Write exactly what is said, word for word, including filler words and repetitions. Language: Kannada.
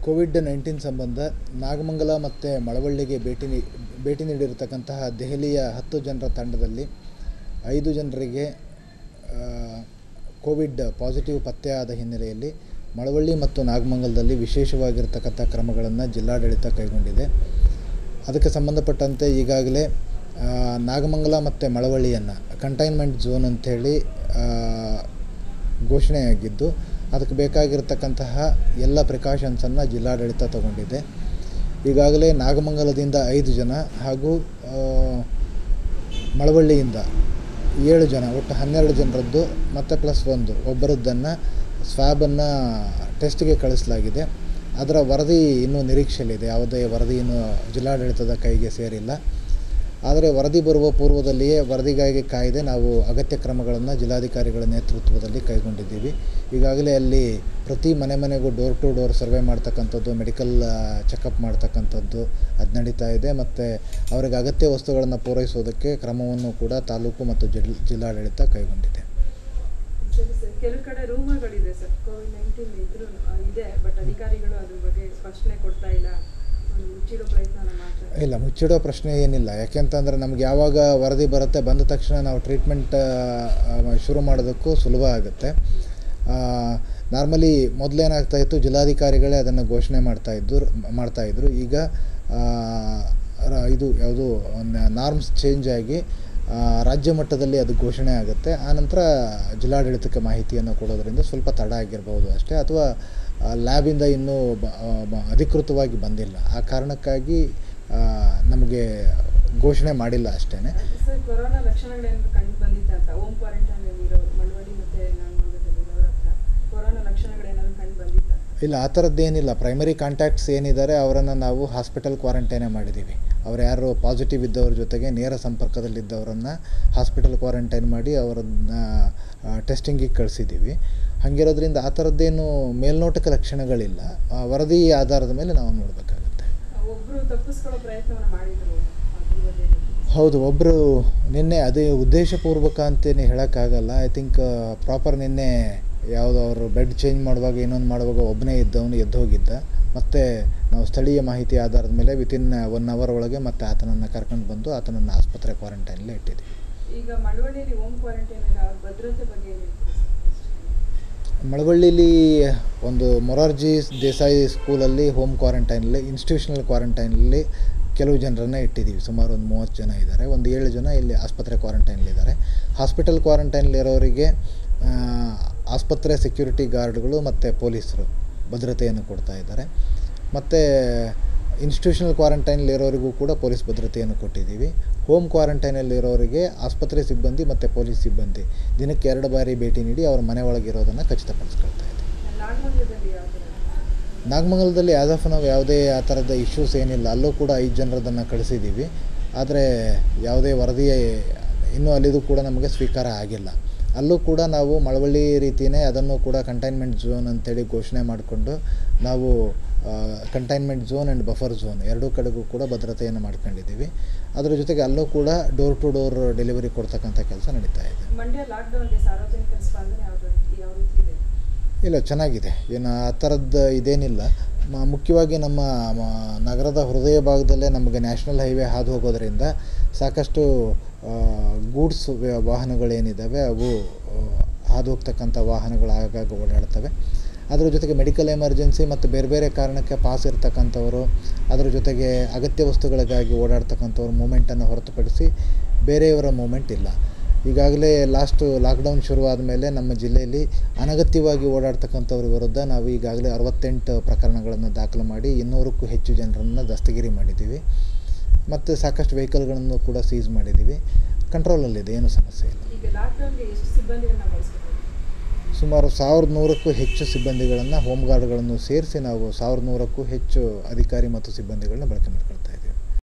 ಕೋವಿಡ್ ನೈನ್ಟೀನ್ ಸಂಬಂಧ ನಾಗಮಂಗಲ ಮತ್ತು ಮಳವಳ್ಳಿಗೆ ಭೇಟಿ ನೀ ಭೇಟಿ ನೀಡಿರತಕ್ಕಂತಹ ದೆಹಲಿಯ ಹತ್ತು ಜನರ ತಂಡದಲ್ಲಿ ಐದು ಜನರಿಗೆ ಕೋವಿಡ್ ಪಾಸಿಟಿವ್ ಪತ್ತೆಯಾದ ಹಿನ್ನೆಲೆಯಲ್ಲಿ ಮಳವಳ್ಳಿ ಮತ್ತು ನಾಗಮಂಗಲದಲ್ಲಿ ವಿಶೇಷವಾಗಿರ್ತಕ್ಕಂಥ ಕ್ರಮಗಳನ್ನು ಜಿಲ್ಲಾಡಳಿತ ಕೈಗೊಂಡಿದೆ. ಅದಕ್ಕೆ ಸಂಬಂಧಪಟ್ಟಂತೆ ಈಗಾಗಲೇ ನಾಗಮಂಗಲ ಮತ್ತು ಮಳವಳ್ಳಿಯನ್ನು ಕಂಟೈನ್ಮೆಂಟ್ ಝೋನ್ ಅಂಥೇಳಿ ಘೋಷಣೆಯಾಗಿದ್ದು, ಅದಕ್ಕೆ ಬೇಕಾಗಿರ್ತಕ್ಕಂತಹ ಎಲ್ಲ ಪ್ರಿಕಾಷನ್ಸನ್ನು ಜಿಲ್ಲಾಡಳಿತ ತಗೊಂಡಿದೆ. ಈಗಾಗಲೇ ನಾಗಮಂಗಲದಿಂದ ಐದು ಜನ ಹಾಗೂ ಮಳವಳ್ಳಿಯಿಂದ ಏಳು ಜನ, ಒಟ್ಟು ಹನ್ನೆರಡು ಜನರದ್ದು ಮತ್ತು ಪ್ಲಸ್ ಒಂದು ಒಬ್ಬರದ್ದನ್ನು ಸ್ವ್ಯಾಬನ್ನು ಟೆಸ್ಟ್ಗೆ ಕಳಿಸಲಾಗಿದೆ. ಅದರ ವರದಿ ಇನ್ನೂ ನಿರೀಕ್ಷೆಯಲ್ಲಿದೆ. ಯಾವುದೇ ವರದಿ ಇನ್ನೂ ಜಿಲ್ಲಾಡಳಿತದ ಕೈಗೆ ಸೇರಿಲ್ಲ. ಆದರೆ ವರದಿ ಬರುವ ಪೂರ್ವದಲ್ಲಿಯೇ ವರದಿಗಾಗಿ ಕಾಯ್ದೆ ನಾವು ಅಗತ್ಯ ಕ್ರಮಗಳನ್ನು ಜಿಲ್ಲಾಧಿಕಾರಿಗಳ ನೇತೃತ್ವದಲ್ಲಿ ಕೈಗೊಂಡಿದ್ದೀವಿ. ಈಗಾಗಲೇ ಅಲ್ಲಿ ಪ್ರತಿ ಮನೆ ಮನೆಗೂ ಡೋರ್ ಟು ಡೋರ್ ಸರ್ವೆ ಮಾಡ್ತಕ್ಕಂಥದ್ದು, ಮೆಡಿಕಲ್ ಚೆಕಪ್ ಮಾಡ್ತಕ್ಕಂಥದ್ದು ಅದು ನಡೀತಾ ಇದೆ. ಮತ್ತು ಅವರಿಗೆ ಅಗತ್ಯ ವಸ್ತುಗಳನ್ನು ಪೂರೈಸೋದಕ್ಕೆ ಕ್ರಮವನ್ನು ಕೂಡ ತಾಲೂಕು ಮತ್ತು ಜಿಲ್ ಜಿಲ್ಲಾಡಳಿತ ಕೈಗೊಂಡಿದೆ. ಸರಿ ಸರ್, ಕೆಲವು ಕಡೆ ರೂಮರ್ಗಳಿದೆ ಸರ್, ಕೋವಿಡ್ ನೈನ್ಟೀನ್ ಇದ್ರೂ ಇದೆ, ಬಟ್ ಅಧಿಕಾರಿಗಳು ಅದ್ರ ಬಗ್ಗೆ ಸ್ಪಷ್ಟನೆ ಕೊಡ್ತಾ ಇಲ್ಲ, ಮುಚ್ಚಿಡೋ ಪ್ರಯತ್ನ ಮಾಡ್ತಾರೆ. ಇಲ್ಲ, ಮುಚ್ಚಿಡೋ ಪ್ರಶ್ನೆ ಏನಿಲ್ಲ. ಯಾಕೆಂತಂದರೆ ನಮ್ಗೆ ಯಾವಾಗ ವರದಿ ಬರುತ್ತೆ, ಬಂದ ತಕ್ಷಣ ನಾವು ಟ್ರೀಟ್ಮೆಂಟ್ ಶುರು ಮಾಡೋದಕ್ಕೂ ಸುಲಭ ಆಗುತ್ತೆ. ನಾರ್ಮಲಿ ಮೊದಲೇನಾಗ್ತಾಯಿತ್ತು, ಜಿಲ್ಲಾಧಿಕಾರಿಗಳೇ ಅದನ್ನು ಘೋಷಣೆ ಮಾಡ್ತಾಯಿದ್ದು ಮಾಡ್ತಾಯಿದ್ರು ಈಗ ಇದು ಯಾವುದು ನಾರ್ಮ್ಸ್ ಚೇಂಜ್ ಆಗಿ ರಾಜ್ಯ ಮಟ್ಟದಲ್ಲಿ ಅದು ಘೋಷಣೆ ಆಗುತ್ತೆ. ಆನಂತರ ಜಿಲ್ಲಾಡಳಿತಕ್ಕೆ ಮಾಹಿತಿಯನ್ನು ಕೊಡೋದರಿಂದ ಸ್ವಲ್ಪ ತಡ ಆಗಿರ್ಬೋದು ಅಷ್ಟೇ, ಅಥವಾ ಲ್ಯಾಬಿಂದ ಇನ್ನೂ ಅಧಿಕೃತವಾಗಿ ಬಂದಿಲ್ಲ. ಆ ಕಾರಣಕ್ಕಾಗಿ ನಮಗೆ ಘೋಷಣೆ ಮಾಡಿಲ್ಲ ಅಷ್ಟೇ. ಸರ್, ಕೊರೋನಾ ಲಕ್ಷಣಗಳೇನು ಕಂಡು ಬಂದಿತ್ತು ಅಂತ ಹೋಮ್ ಕ್ವಾರಂಟೈನಲ್ಲಿ ಇರೋ ಮಳವಳ್ಳಿ ಮತ್ತು ನಾಗಮಂಗಲದಲ್ಲಿರೋರ ಹತ್ರ ಕೊರೋನಾ ಲಕ್ಷಣಗಳೇನಾದ್ರು ಕಂಡು ಬಂದಿತ್ತ? ಇಲ್ಲ, ಆ ಥರದ್ದೇನಿಲ್ಲ. ಪ್ರೈಮರಿ ಕಾಂಟ್ಯಾಕ್ಟ್ಸ್ ಏನಿದ್ದಾರೆ ಅವರನ್ನು ನಾವು ಹಾಸ್ಪಿಟಲ್ ಕ್ವಾರಂಟೈನೇ ಮಾಡಿದ್ದೀವಿ. ಅವ್ರು ಯಾರು ಪಾಸಿಟಿವ್ ಇದ್ದವ್ರ ಜೊತೆಗೆ ನೇರ ಸಂಪರ್ಕದಲ್ಲಿದ್ದವರನ್ನು ಹಾಸ್ಪಿಟಲ್ ಕ್ವಾರಂಟೈನ್ ಮಾಡಿ ಅವರನ್ನು ಟೆಸ್ಟಿಂಗಿಗೆ ಕಳಿಸಿದ್ದೀವಿ. ಹಾಗಿರೋದ್ರಿಂದ ಆ ಥರದ್ದೇನು ಮೇಲ್ನೋಟಕ ಲಕ್ಷಣಗಳಿಲ್ಲ. ವರದಿ ಆಧಾರದ ಮೇಲೆ ನಾವು ನೋಡಬೇಕಾಗುತ್ತೆ. ಒಬ್ಬರು ತಪ್ಪಿಸ್ಕೊಳ್ಳೋ ಪ್ರಯತ್ನವನ್ನು ಮಾಡಿದ್ರು. ಹೌದು, ಒಬ್ಬರು ನಿನ್ನೆ ಅದೇ ಉದ್ದೇಶಪೂರ್ವಕ ಅಂತೇನು ಹೇಳೋಕ್ಕಾಗಲ್ಲ. ಐ ಥಿಂಕ್ ಪ್ರಾಪರ್ ನಿನ್ನೆ ಯಾವುದೋ ಅವರು ಬೆಡ್ ಚೇಂಜ್ ಮಾಡುವಾಗ ಇನ್ನೊಂದು ಮಾಡುವಾಗ ಒಬ್ಬನೇ ಇದ್ದವನು ಎದ್ದು ಹೋಗಿದ್ದ. ಮತ್ತು ನಾವು ಸ್ಥಳೀಯ ಮಾಹಿತಿ ಆಧಾರದ ಮೇಲೆ ವಿತಿನ್ ಒನ್ ಅವರ್ ಒಳಗೆ ಮತ್ತೆ ಆತನನ್ನು ಕರ್ಕೊಂಡು ಬಂದು ಆತನನ್ನು ಆಸ್ಪತ್ರೆ ಕ್ವಾರಂಟೈನಲ್ಲಿ ಇಟ್ಟಿದ್ದೀವಿ. ಈಗ ಮಳವಳ್ಳಿಯಲ್ಲಿ ಹೋಮ್ ಕ್ವಾರಂಟೈನ್ ಭದ್ರತೆ ಬಗ್ಗೆ ಮಳವಳ್ಳಿಲಿ ಒಂದು ಮೊರಾರ್ಜಿ ದೇಸಾಯಿ ಸ್ಕೂಲಲ್ಲಿ ಹೋಮ್ ಕ್ವಾರಂಟೈನಲ್ಲಿ, ಇನ್ಸ್ಟಿಟ್ಯೂಷನಲ್ ಕ್ವಾರಂಟೈನಲ್ಲಿ ಕೆಲವು ಜನರನ್ನು ಇಟ್ಟಿದ್ದೀವಿ. ಸುಮಾರು ಒಂದು ಮೂವತ್ತು ಜನ ಇದ್ದಾರೆ. ಒಂದು ಏಳು ಜನ ಇಲ್ಲಿ ಆಸ್ಪತ್ರೆ ಕ್ವಾರಂಟೈನಲ್ಲಿದ್ದಾರೆ. ಹಾಸ್ಪಿಟಲ್ ಕ್ವಾರಂಟೈನಲ್ಲಿರೋರಿಗೆ ಆಸ್ಪತ್ರೆ ಸೆಕ್ಯೂರಿಟಿ ಗಾರ್ಡ್ಗಳು ಮತ್ತು ಪೊಲೀಸರು ಭದ್ರತೆಯನ್ನು ಕೊಡ್ತಾ ಇದ್ದಾರೆ. ಮತ್ತು ಇನ್ಸ್ಟಿಟ್ಯೂಷನಲ್ ಕ್ವಾರಂಟೈನಲ್ಲಿರೋರಿಗೂ ಕೂಡ ಪೊಲೀಸ್ ಭದ್ರತೆಯನ್ನು ಕೊಟ್ಟಿದ್ದೀವಿ. ಹೋಮ್ ಕ್ವಾರಂಟೈನಲ್ಲಿರೋರಿಗೆ ಆಸ್ಪತ್ರೆ ಸಿಬ್ಬಂದಿ ಮತ್ತು ಪೊಲೀಸ್ ಸಿಬ್ಬಂದಿ ದಿನಕ್ಕೆ ಎರಡು ಬಾರಿ ಭೇಟಿ ನೀಡಿ ಅವರ ಮನೆ ಒಳಗಿರೋದನ್ನು ಖಚಿತಪಡಿಸ್ಕೊಳ್ತಾ ಇದ್ದೀವಿ. ನಾಗಮಂಗಲದಲ್ಲಿ ಆ್ಯಸ್ ಆಫ್ ನಾವು ಯಾವುದೇ ಆ ಥರದ ಇಶ್ಯೂಸ್ ಏನಿಲ್ಲ. ಅಲ್ಲೂ ಕೂಡ ಐದು ಜನರದನ್ನು ಕಳಿಸಿದ್ದೀವಿ. ಆದರೆ ಯಾವುದೇ ವರದಿ ಇನ್ನೂ ಅಲ್ಲಿದು ಕೂಡ ನಮಗೆ ಸ್ವೀಕಾರ ಆಗಿಲ್ಲ. ಅಲ್ಲೂ ಕೂಡ ನಾವು ಮಳವಳ್ಳಿ ರೀತಿಯೇ ಅದನ್ನು ಕೂಡ ಕಂಟೈನ್ಮೆಂಟ್ ಝೋನ್ ಅಂತೇಳಿ ಘೋಷಣೆ ಮಾಡಿಕೊಂಡು ನಾವು containment zone and buffer zone ಎರಡೂ ಕಡೆಗೂ ಕೂಡ ಭದ್ರತೆಯನ್ನು ಮಾಡ್ಕೊಂಡಿದ್ದೀವಿ. ಅದರ ಜೊತೆಗೆ ಅಲ್ಲೂ ಕೂಡ ಡೋರ್ ಟು ಡೋರ್ ಡೆಲಿವರಿ ಕೊಡ್ತಕ್ಕಂಥ ಕೆಲಸ ನಡೀತಾ ಇದೆ. ಮಂಡ್ಯ ಲಾಕ್ಡೌನ್ಗೆ ಸಾರ್ವಜನಿಕರ ಸ್ಪಂದನೆ ಯಾವ ರೀತಿ ಇದೆ? ಇಲ್ಲ, ಚೆನ್ನಾಗಿದೆ. ಏನು ಆ ಥರದ್ದು ಇದೇನಿಲ್ಲ. ಮುಖ್ಯವಾಗಿ ನಮ್ಮ ನಗರದ ಹೃದಯ ಭಾಗದಲ್ಲೇ ನಮಗೆ ನ್ಯಾಷನಲ್ ಹೈವೇ ಹಾದು ಹೋಗೋದರಿಂದ ಸಾಕಷ್ಟು ಗೂಡ್ಸ್ ವಾಹನಗಳೇನಿದ್ದಾವೆ ಅವು ಹಾದು ಹೋಗ್ತಕ್ಕಂಥ ವಾಹನಗಳು ಆಗಾಗ ಓಡಾಡ್ತವೆ. ಅದರ ಜೊತೆಗೆ ಮೆಡಿಕಲ್ ಎಮರ್ಜೆನ್ಸಿ ಮತ್ತು ಬೇರೆ ಬೇರೆ ಕಾರಣಕ್ಕೆ ಪಾಸ್ ಇರ್ತಕ್ಕಂಥವರು, ಅದರ ಜೊತೆಗೆ ಅಗತ್ಯ ವಸ್ತುಗಳಿಗಾಗಿ ಓಡಾಡ್ತಕ್ಕಂಥವ್ರ ಮೂಮೆಂಟನ್ನು ಹೊರತುಪಡಿಸಿ ಬೇರೆಯವರ ಮೂಮೆಂಟ್ ಇಲ್ಲ. ಈಗಾಗಲೇ ಲಾಸ್ಟು ಲಾಕ್ಡೌನ್ ಶುರುವಾದ ಮೇಲೆ ನಮ್ಮ ಜಿಲ್ಲೆಯಲ್ಲಿ ಅನಗತ್ಯವಾಗಿ ಓಡಾಡ್ತಕ್ಕಂಥವ್ರ ವಿರುದ್ಧ ನಾವು ಈಗಾಗಲೇ ಅರವತ್ತೆಂಟು ಪ್ರಕರಣಗಳನ್ನು ದಾಖಲು ಮಾಡಿ ಇನ್ನೂರಕ್ಕೂ ಹೆಚ್ಚು ಜನರನ್ನು ದಸ್ತಗಿರಿ ಮಾಡಿದ್ದೀವಿ. ಮತ್ತು ಸಾಕಷ್ಟು ವೆಹಿಕಲ್ಗಳನ್ನು ಕೂಡ ಸೀಸ್ ಮಾಡಿದ್ದೀವಿ. ಕಂಟ್ರೋಲಲ್ಲಿದೆ, ಏನೂ ಸಮಸ್ಯೆ ಇಲ್ಲ. ಈಗ ಲಾಕ್ಡೌನ್ಗೆ ಎಷ್ಟು ಸಿಬ್ಬಂದಿಗಳನ್ನು ಬಳಸಬೇಕು? ಸುಮಾರು ಸಾವಿರದ ನೂರಕ್ಕೂ ಹೆಚ್ಚು ಸಿಬ್ಬಂದಿಗಳನ್ನು, ಹೋಮ್ ಗಾರ್ಡ್ಗಳನ್ನು ಸೇರಿಸಿ ನಾವು ಸಾವಿರದ ನೂರಕ್ಕೂ ಹೆಚ್ಚು ಅಧಿಕಾರಿ ಮತ್ತು ಸಿಬ್ಬಂದಿಗಳನ್ನ ಬಳಕೆ ಮಾಡ್ಕೊಳ್ತೇವೆ.